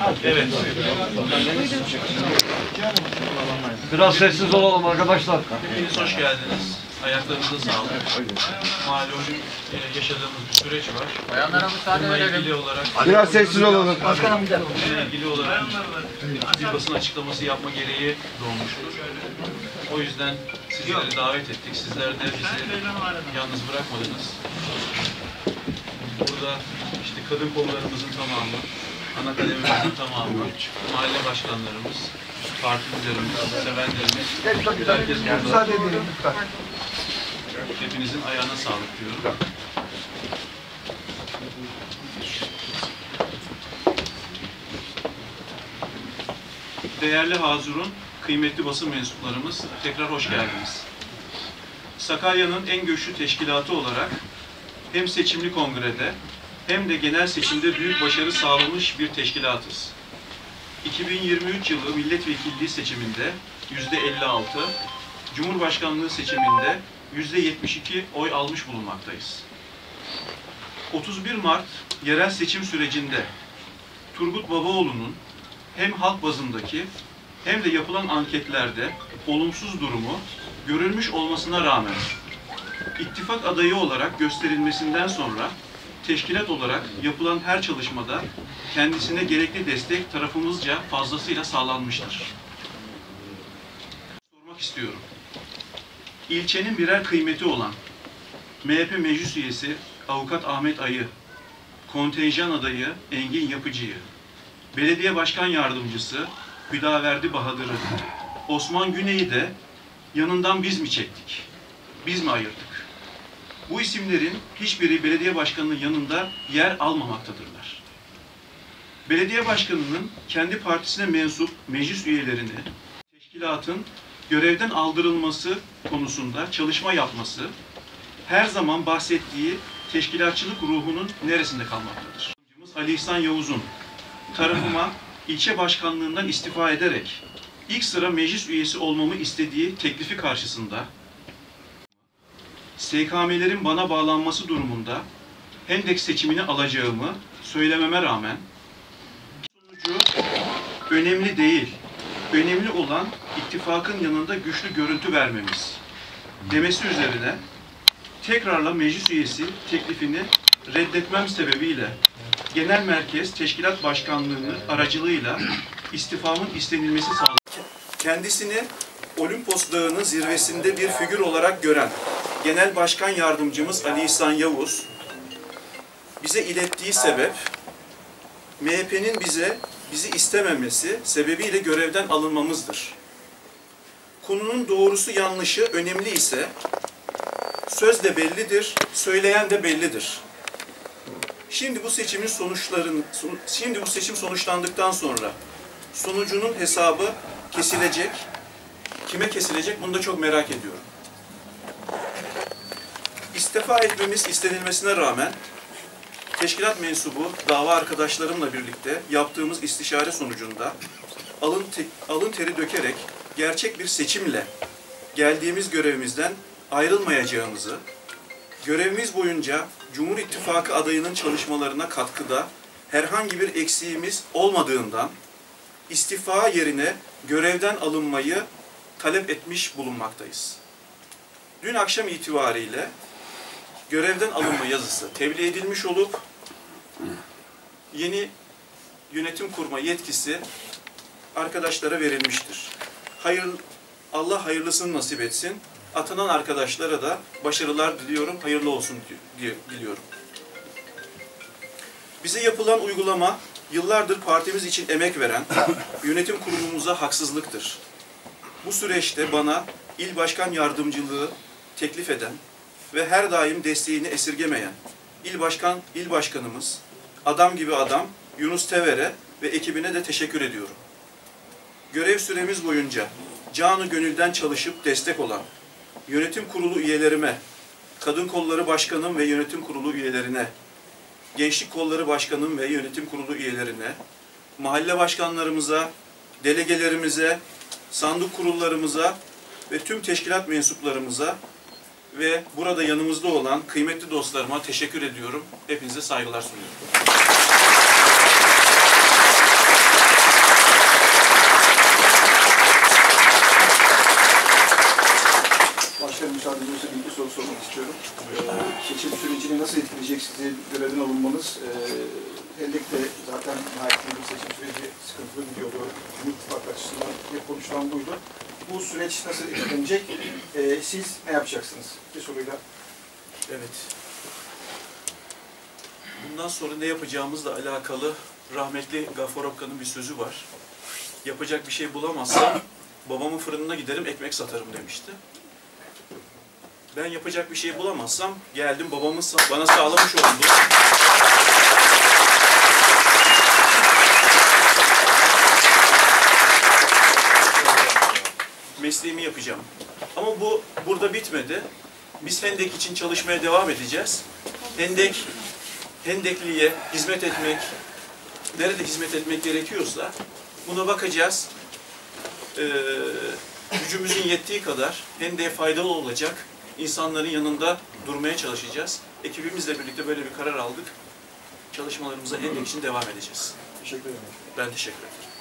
Evet. Biraz sessiz olalım arkadaşlar. Hepiniz hoş geldiniz. Ayaklarınıza sağlık. Malum yaşadığımız bir süreç var. Bayanlara müsaade Bununla verelim. ilgili olarak Biraz sessiz olalım. bir basın açıklaması yapma gereği doğmuştur. O yüzden sizleri davet ettik. Sizler de bizi yalnız bırakmadınız. Burada işte kadın kollarımızın tamamı, ana kademimizin tamamı, mahalle başkanlarımız, partilerimiz, sevenlerimiz, herkes burada. Müsaade edelim lütfen. Hepinizin ayağına sağlık diyorum. Değerli hazurun, kıymetli basın mensuplarımız, tekrar hoş geldiniz. Sakarya'nın en güçlü teşkilatı olarak hem seçimli kongrede hem de genel seçimde büyük başarı sağlamış bir teşkilatız. 2023 yılı milletvekilliği seçiminde %56, Cumhurbaşkanlığı seçiminde %72 oy almış bulunmaktayız. 31 Mart yerel seçim sürecinde Turgut Babaoğlu'nun hem halk bazındaki hem de yapılan anketlerde olumsuz durumu görülmüş olmasına rağmen ittifak adayı olarak gösterilmesinden sonra teşkilat olarak yapılan her çalışmada kendisine gerekli destek tarafımızca fazlasıyla sağlanmıştır. Sormak istiyorum. İlçenin birer kıymeti olan MHP meclis üyesi Avukat Ahmet Ay'ı, kontenjan adayı Engin Yapıcı'yı, belediye başkan yardımcısı Hüdaverdi Bahadır'ı, Osman Güney'i de yanından biz mi çektik? Biz mi ayırdık? Bu isimlerin hiçbiri belediye başkanının yanında yer almamaktadırlar. Belediye başkanının kendi partisine mensup meclis üyelerini, teşkilatın görevden aldırılması konusunda çalışma yapması, her zaman bahsettiği teşkilatçılık ruhunun neresinde kalmaktadır? Ali İhsan Yavuz'un tarafıma ilçe başkanlığından istifa ederek ilk sıra meclis üyesi olmamı istediği teklifi karşısında SKM'lerin bana bağlanması durumunda Hendek seçimini alacağımı söylememe rağmen sonucu önemli değil, önemli olan ittifakın yanında güçlü görüntü vermemiz demesi üzerine tekrarla meclis üyesi teklifini reddetmem sebebiyle Genel Merkez Teşkilat Başkanlığı'nın aracılığıyla istifamın istenilmesi sağlandı. Kendisini Olimpos Dağı'nın zirvesinde bir figür olarak gören Genel Başkan Yardımcımız Ali İhsan Yavuz bize ilettiği sebep MHP'nin bizi istememesi sebebiyle görevden alınmamızdır. Konunun doğrusu yanlışı önemli ise söz de bellidir, söyleyen de bellidir. Şimdi bu seçim sonuçlandıktan sonra sonucunun hesabı kesilecek. Kime kesilecek bunu da çok merak ediyorum. İstifa etmemiz istenilmesine rağmen teşkilat mensubu dava arkadaşlarımla birlikte yaptığımız istişare sonucunda alın teri dökerek gerçek bir seçimle geldiğimiz görevimizden ayrılmayacağımızı, görevimiz boyunca Cumhur İttifakı adayının çalışmalarına katkıda herhangi bir eksiğimiz olmadığından istifa yerine görevden alınmayı talep etmiş bulunmaktayız. Dün akşam itibariyle görevden alınma yazısı tebliğ edilmiş olup yeni yönetim kurma yetkisi arkadaşlara verilmiştir. Allah hayırlısını nasip etsin. Atanan arkadaşlara da başarılar diliyorum, hayırlı olsun diliyorum. Bize yapılan uygulama, yıllardır partimiz için emek veren yönetim kurulumuza haksızlıktır. Bu süreçte bana il başkan yardımcılığı teklif eden ve her daim desteğini esirgemeyen il başkanımız, adam gibi adam Yunus Tever'e ve ekibine de teşekkür ediyorum. Görev süremiz boyunca canı gönülden çalışıp destek olan yönetim kurulu üyelerime, kadın kolları başkanım ve yönetim kurulu üyelerine, gençlik kolları başkanım ve yönetim kurulu üyelerine, mahalle başkanlarımıza, delegelerimize, sandık kurullarımıza ve tüm teşkilat mensuplarımıza ve burada yanımızda olan kıymetli dostlarıma teşekkür ediyorum. Hepinize saygılar sunuyorum. istiyorum. Seçim sürecini nasıl etkileyecek sizi görevden alınmanız? Hendek'te zaten nihayetinde bir seçim süreci sıkıntılı gidiyordu. İttifak açısından hep konuşulan buydu. Bu süreç nasıl etkilenecek? Siz ne yapacaksınız? Bir soruyla. Evet. Bundan sonra ne yapacağımızla alakalı rahmetli Gaffar Okkan'ın bir sözü var. Yapacak bir şey bulamazsam babamın fırınına giderim, ekmek satarım demişti. Ben yapacak bir şey bulamazsam geldim, babamın bana sağlamış olduğu mesleğimi yapacağım. Ama bu burada bitmedi. Biz Hendek için çalışmaya devam edeceğiz. Hendekliye hizmet etmek, nerede hizmet etmek gerekiyorsa buna bakacağız. Gücümüzün yettiği kadar Hendek'e faydalı olacak insanların yanında durmaya çalışacağız. Ekibimizle birlikte böyle bir karar aldık. Çalışmalarımıza Hendek için devam edeceğiz. Teşekkür ederim. Ben teşekkür ederim.